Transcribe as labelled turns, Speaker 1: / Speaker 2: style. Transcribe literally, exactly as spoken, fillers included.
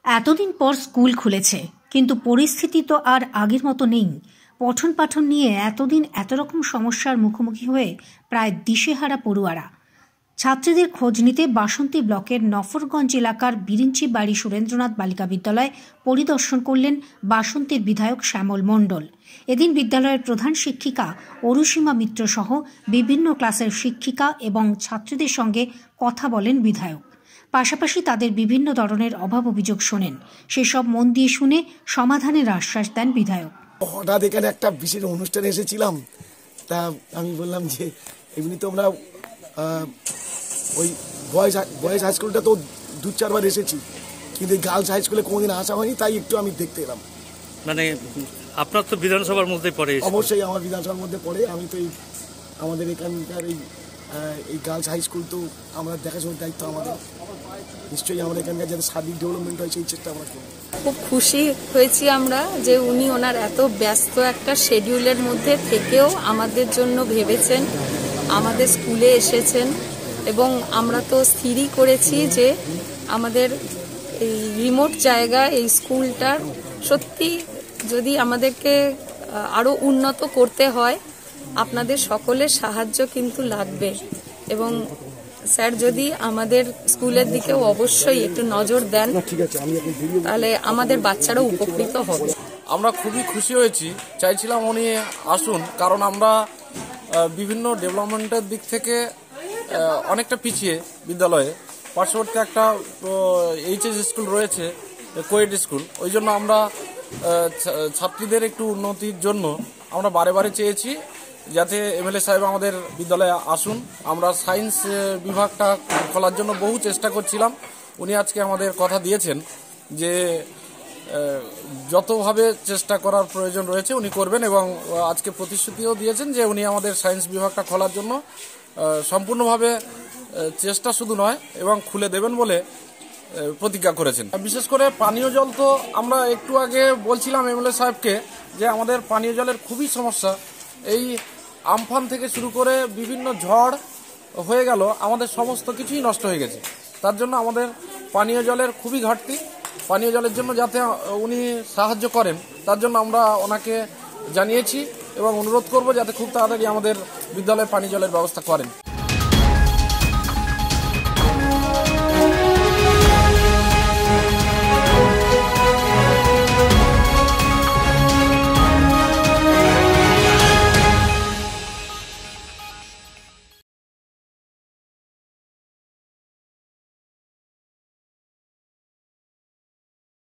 Speaker 1: এতদিন পর স্কুল খুলেছে, কিন্তু পরিস্থিতি তো আর আগের মতো নেই। পঠন পাঠন নিয়ে এতদিন এত রকম সমস্যার মুখোমুখি হয়ে প্রায় দিশেহারা পড়ুয়ারা। ছাত্রীদের খোঁজ নিতে বাসন্তী ব্লকের নফরগঞ্জ এলাকার বিরিঞ্চি বাড়ি সুরেন্দ্রনাথ বালিকা বিদ্যালয় পরিদর্শন করলেন বাসন্তীর বিধায়ক শ্যামল মণ্ডল। এদিন বিদ্যালয়ের প্রধান শিক্ষিকা অরুসীমা মিত্র সহ বিভিন্ন ক্লাসের শিক্ষিকা এবং ছাত্রীদের সঙ্গে কথা বলেন বিধায়ক। পাশাপাশি তাদের বিভিন্ন ধরনের অভাব অভিযোগ শোনেন। সেসব মন দিয়ে শুনে সমাধানের আশ্বাস দেন বিধায়ক।
Speaker 2: হঠাৎ এখানে একটা বিশেষ অনুষ্ঠানে এসেছিলাম, তা আমি বললাম যে এমনি তো আমরা ওই বয়েজ বয়েজ হাই স্কুলটা তো দু চারবার এসেছি, কিন্তু গার্লস হাই স্কুলে কোনোদিন আসা হয়নি, তাই একটু আমি দেখতে এলাম।
Speaker 3: মানে আপনার তো বিধানসভার মধ্যে পড়ে?
Speaker 2: অবশ্যই আমার বিধানসভার মধ্যে পড়ে। আমি তো এই আমাদের এখানকার এই এই গার্লস হাই স্কুল তো আমরা দেখাশোনার দায়িত্ব আমাদের। নিশ্চয়ই আমরা এখানকার যাতে সার্বিক ডেভেলপমেন্ট হয় সেই চেষ্টা আমরা করব।
Speaker 4: খুব খুশি হয়েছি আমরা যে উনি ওনার এত ব্যস্ত একটা শিডিউলের মধ্যে থেকেও আমাদের জন্য ভেবেছেন, আমাদের স্কুলে এসেছেন, এবং আমরা তো স্থিরই করেছি যে আমাদের এই রিমোট জায়গা এই স্কুলটার সত্যি যদি আমাদেরকে আরও উন্নত করতে হয়, আপনাদের সকলের সাহায্য কিন্তু লাগবে। এবং স্যার যদি আমাদের স্কুলের দিকেও অবশ্যই একটু নজর দেন, তাহলে আমাদের বাচ্চারাও উপকৃত হবে।
Speaker 5: আমরা খুবই খুশি হয়েছি, চাইছিলাম উনি আসুন, কারণ আমরা বিভিন্ন ডেভেলপমেন্টের দিক থেকে অনেকটা পিছিয়ে। বিদ্যালয়ে পার্শ্ববর্তী একটা এইচএস স্কুল রয়েছে, কোয়েড স্কুল, ওই জন্য আমরা ছাত্রীদের একটু উন্নতির জন্য আমরা বারে বারে চেয়েছি যাতে এমএলএ সাহেব আমাদের বিদ্যালয়ে আসুন। আমরা সায়েন্স বিভাগটা খোলার জন্য বহু চেষ্টা করছিলাম। উনি আজকে আমাদের কথা দিয়েছেন যে যতভাবে চেষ্টা করার প্রয়োজন রয়েছে উনি করবেন, এবং আজকে প্রতিশ্রুতিও দিয়েছেন যে উনি আমাদের সায়েন্স বিভাগটা খোলার জন্য সম্পূর্ণভাবে চেষ্টা শুধু নয় এবং খুলে দেবেন বলে প্রতিজ্ঞা করেছেন। বিশেষ করে পানীয় জল তো আমরা একটু আগে বলছিলাম এমএলএ সাহেবকে যে আমাদের পানীয় জলের খুবই সমস্যা। এই আমফান থেকে শুরু করে বিভিন্ন ঝড় হয়ে গেল, আমাদের সমস্ত কিছুই নষ্ট হয়ে গেছে। তার জন্য আমাদের পানীয় জলের খুবই ঘাটতি। পানীয় জলের জন্য যাতে উনি সাহায্য করেন তার জন্য আমরা ওনাকে জানিয়েছি এবং অনুরোধ করব যাতে খুব তাড়াতাড়ি আমাদের বিদ্যালয়ে পানীয় জলের ব্যবস্থা করেন।